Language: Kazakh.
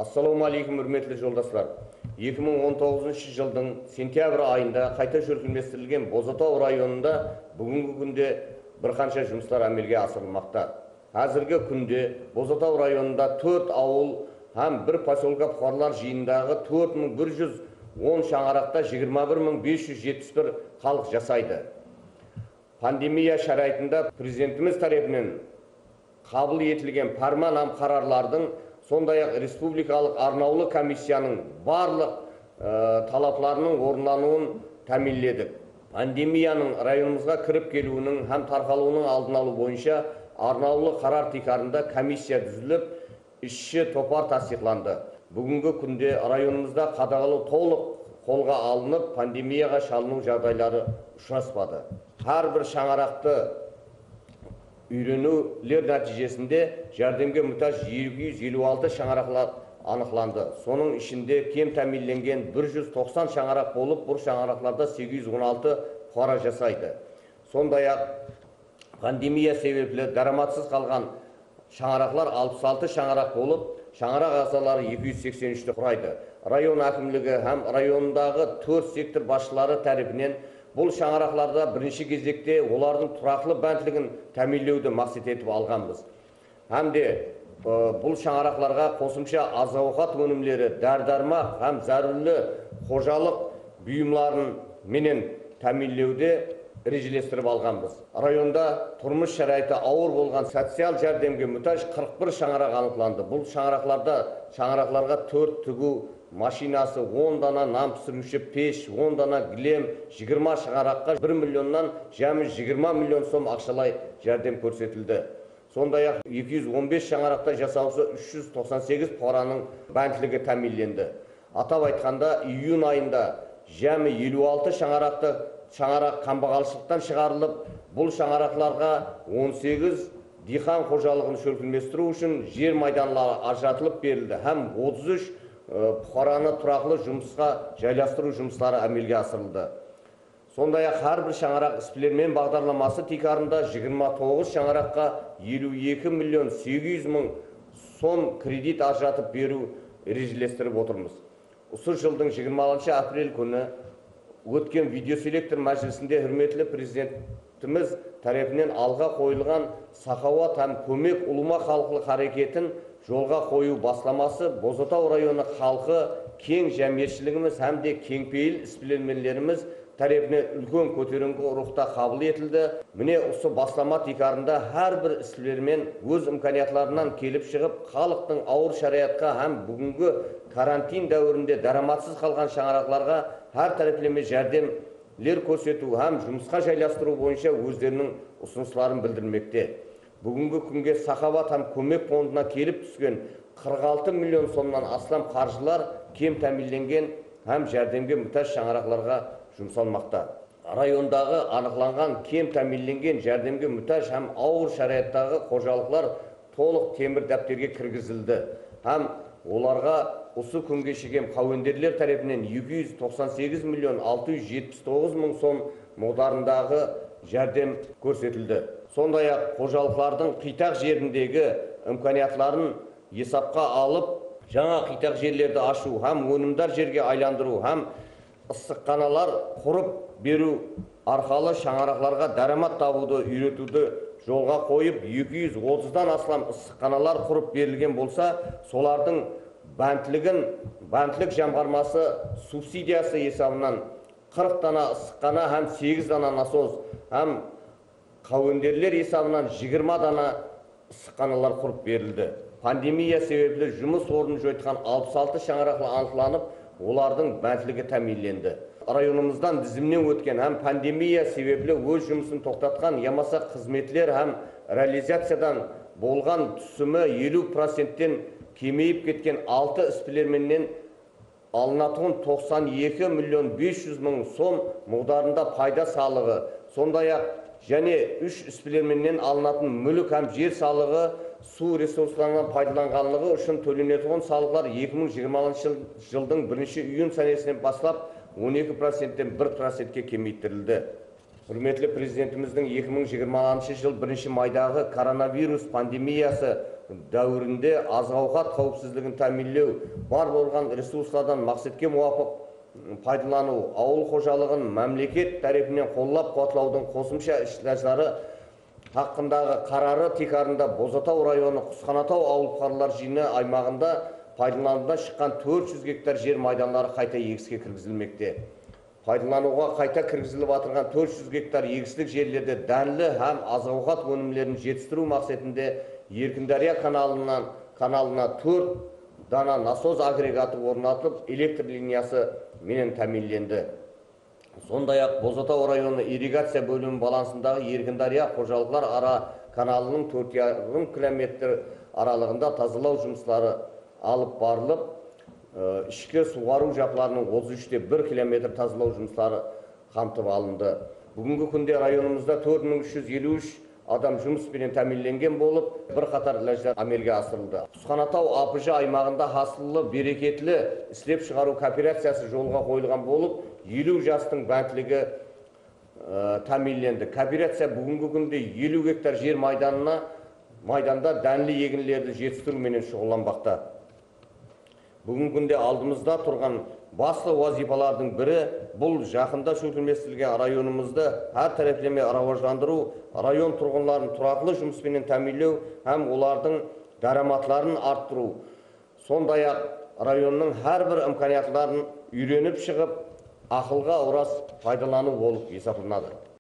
Ассаламу алейкум, үрметлі жолдаслар. 2019 жылдың сентябрь айында қайта жүргізілген Бозатау районында бүгінгі күнде бір қанша жұмыстар әмелге асырылмақта. Әзіргі күнде Бозатау районында 4 ауыл һәм бір поселка бұқарлар жиындағы 4110 шаңарақта 21571 халық жасайды. Пандемия шарайтында президентіміз тарапынан қабыл етілген фарман һәм қарарлардың, сондай-ақ республикалық арнаулы комиссияның барлық талапларының орындалуын тәмінледік. Пандемияның районымызға кіріп келуінің һәм тарқалуының алдын алу бойынша арнаулы қарар тикарында комиссия түзіліп, ішші топар тасdiqlanды. Бүгінгі күнде районымызда қадағалау толық қолға алынып, пандемияға шалыну жағдайлары ұшыраспады. Әрбір шаңарақты үйренулер нәтижесінде жәрдемге мұқтаж 256 шаңарақлар анықталды. Соның ішінде кем тәмінленген 190 шаңарақ болып, бұл шаңарақларда 816 қора жасайды. Сондай-ақ пандемия себеплі дараматсыз қалған шаңарақлар 66 шаңарақ болып, шаңарақ ағзалары 283-ті құрайды. Район әкімдігі һәм райондағы 4 сектор басшылары тарапынан бұл шаңарақларда бірінші кезекте олардың тұрақлы бәнтлігін тәмінлеуді мақсат етіп алғанбыз. Әмде бұл шаңарақларға қосымша азауқат өнімдері, дәрі-дәрмек һәм зәрулі қожалық бұйымдарын менен тәмінлеуді режелестіріп алғанбыз. Районда тұрмыс шарайты ауыр болған социал жәрдемге мұқтаж 41 шаңарақ анықталды. Бұл шаңарақларға 4 тігу машинасы, 10 дана нан пісіруші пеш, 10 дана гілем, 20 шаңараққа 1 миллионнан жәмі 20 миллион сом ақшалай жәрдем көрсетілді. Сондай-ақ 215 шаңарақта жасаусы 398 қораның бәнтлігі тәмінленді. Атап айтқанда, июнь айында жәмі 56 шаңарақ қамбағалшылықтан шығарылып, бұл шаңарақларға 18 диқан қожалығын шөлкілместіру үшін жер майданлары ажыратылып берілді, һәм 33 бұқараны тұрақлы жұмысқа жайластыру жұмыстары әмелге асырылды. Сондай-ақ әрбір шаңарақ іспілермен бағдарламасы тикарында 29 шаңараққа 52 миллион 800 мың сом кредит ажыратып беру режелестіріп отырмыз. Осы жылдың 26 апрель күні өткен видеоселектор мәжілісінде үрметлі президентіміз тарапынан алға қойылған сахауат һәм көмек ұлыма халқылық харекетін жолға қою басламасы Бозатау районы халқы кең жәмиетшілігіміз һәм де кеңпейіл іспілерменлеріміз тарапынан үлкен көтеріңкі рухта қабыл етілді. Міне осы бастама тикарында әрбір іспілермен өз имканиятларынан келіп шығып, халықтың ауыр шариатқа һәм бүгінгі карантин дәуірінде дараматсыз қалған шаңарақларға әр тараплеме жәрдемлер көрсету һәм жұмысқа жайластыру бойынша өздерінің ұсыныстарын білдірмекте. Бүгінгі күнге сахават һәм көмек фондына келіп түскен 46 миллион сомнан астам қаржылар кем тәмінленген һәм жәрдемге мұқтаж шаңарақларға жұмсалмақта. Райондағы анықталған кем тәмінленген жәрдемге мұқтаж һәм ауыр шариаттағы қожалықлар толық темір дәптерге кіргізілді. Һәм оларға осы күнге шейін қауендерлер тарапынан 298 миллион 679 мың сом мөлшеріндегі жәрдем көрсетілді. Сондай-ақ қожалықтардың қитақ жеріндегі имканиятларын есапқа алып, жаңа қитақ жерлерді ашу һәм өнімдер жерге айландыру һәм ыстыққаналар құрып беру арқылы шаңарақларға дарамат табуды үйретуді жолға қойып, 230-дан астам ыстыққаналар құрып берілген болса, солардың бәнтлік jamғармасы субсидиясы есабынан 40 дана ыстыққана һәм 8 дана насос һәм қауендерлер есабынан 20 дана ыстыққаналар құрып берілді. Пандемия себеплі жұмыс орнын жойтқан 66 шаңарақлы анықталып, олардың бәнтлігі тәмінленді. Районымыздан тізімнен өткен һәм пандемия себеплі өз жұмысын тоқтатқан ямаса қызметлер һәм реализациядан болған түсімі 50%-тен кемейіп кеткен 6 іспілерменнен алынатын 92 миллион 500 мың сом мөлшерінде пайда салығы, сондай-ақ және 3 іспілерменнен алынатын мүлік һәм жер салығы су ресурсларынан пайдаланғанлығы үшін төленетін салықтар 2020 жылдың 1 июнь санасынан бастап 12%-тен 1%-ке кемейтірілді. Hürmetli Prezidentimizin 2020 жыл 1 майдағы коронавирус пандемиясы дәуірінде азық-ауқат қауіпсіздігін тәмінлеу, бар болған ресурстардан мақсатке муафық пайдалану, ауыл қожалығын мемлекет тарапынан қолдап қуатлаудың қосымша іс-шаралары хақындағы қарары тек арында Бозатау районы Құсқанатау ауыл жиыны аймағында пайдаланудан шыққан 400 гектар жер майданлары қайта егіске кіргізілмекте. Пайдалануға қайта кіргізіліп атырған 400 гектар егістік жерлерде дәнді һәм азық-ауқат өнімдерін жетістіру мақсатында Еркіндария каналына 4 дана насос агрегаты орнатылып, электр линиясы менен тәмінленді. Сондай-ақ Бозатау районы ирригация бөлімі балансындағы Еркіндария қожалықлар ара каналының 4,5 километр аралығында тазалау жұмыстары алып барылып, ішкі суғару жапыларының 33-те 1 километр тазалау жұмыстары қамтып алынды. Бүгінгі күнде районымызда 4353 адам жұмыспен тәмінленген болып, бір қатар ләждер амелге асырылды. Құсқанатау АПЖ аймағында хасылы берекетлі істеп шығару кооперациясы жолға қойылған болып, 50 жастың бәнтілігі тәмінленді. Кооперация бүгінгі күнде 50 гектар жер майданда дәнлі егінлерді жетістіруменен шұғылданбақта. Бүгінгі күнде алдымызда тұрған басты вазифалардың бірі бұл жақында шөкілместілген районымызды әр тараплеме рауаждандыру, район тұрғынларын тұрақлы жұмыспен тәмінлеу һәм олардың дараматларын арттыру. Сондай-ақ районның әрбір имканиятларын үйреніп шығып, ақылға орас пайдалану болып есептелінеді.